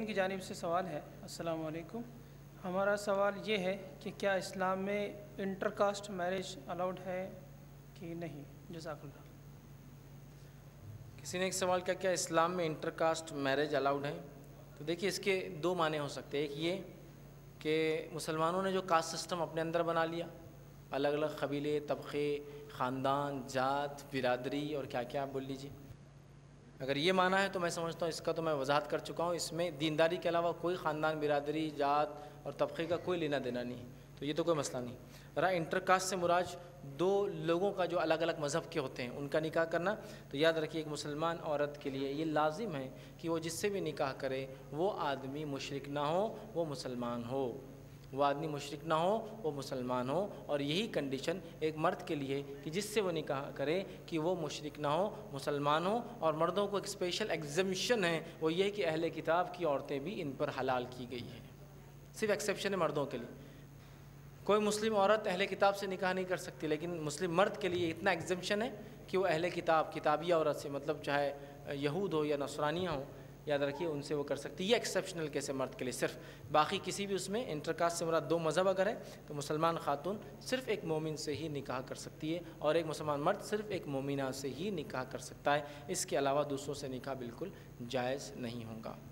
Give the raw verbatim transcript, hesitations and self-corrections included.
کی جانب سے سوال ہے۔ السلام علیکم، ہمارا سوال یہ ہے کہ کیا اسلام میں انٹر کاسٹ میرج الاؤڈ ہے کہ نہیں؟ جزاک اللہ۔ کسی نے ایک سوال کیا کیا اسلام میں انٹر کاسٹ میرج الاؤڈ ہے؟ تو دیکھیے اس کے دو معنی ہو سکتے ہیں۔ ایک یہ کہ مسلمانوں نے جو کاسٹ سسٹم اپنے اندر بنا لیا، الگ الگ قبیلے، طبقے، خاندان، ذات، برادری اور کیا کیا آپ بول لیجیے، اگر یہ معنی ہے تو میں سمجھتا ہوں اس کا تو میں وضاحت کر چکا ہوں، اس میں دینداری کے علاوہ کوئی خاندان، برادری، ذات اور طبقے کا کوئی لینا دینا نہیں ہے، تو یہ تو کوئی مسئلہ نہیں۔ رہا انٹر کاسٹ سے مراد دو لوگوں کا جو الگ الگ مذہب کے ہوتے ہیں ان کا نکاح کرنا، تو یاد رکھیے ایک مسلمان عورت کے لیے یہ لازم ہے کہ وہ جس سے بھی نکاح کرے وہ آدمی مشرک نہ ہو، وہ مسلمان ہو، وہ آدمی مشرک نہ ہو، وہ مسلمان ہو، اور یہی کنڈیشن ایک مرد کے لیے کہ جس سے وہ نکاح کرے کہ وہ مشرک نہ ہو، مسلمان ہو۔ اور مردوں کو ایک اسپیشل ایگزمپشن ہے، وہ یہ کہ اہل کتاب کی عورتیں بھی ان پر حلال کی گئی ہیں، صرف ایکسیپشن ہے مردوں کے لیے۔ کوئی مسلم عورت اہل کتاب سے نکاح نہیں کر سکتی، لیکن مسلم مرد کے لیے اتنا ایگزمپشن ہے کہ وہ اہل کتاب، کتابی عورت سے، مطلب چاہے یہود ہو یا نصرانیہ ہو، یاد رکھیے ان سے وہ کر سکتی ہے۔ یہ ایکسیپشنل کیس ہے مرد کے لیے صرف، باقی کسی بھی اس میں انٹر کاسٹ سے مراد دو مذہب اگر ہے تو مسلمان خاتون صرف ایک مومن سے ہی نکاح کر سکتی ہے، اور ایک مسلمان مرد صرف ایک مومنہ سے ہی نکاح کر سکتا ہے، اس کے علاوہ دوسروں سے نکاح بالکل جائز نہیں ہوگا۔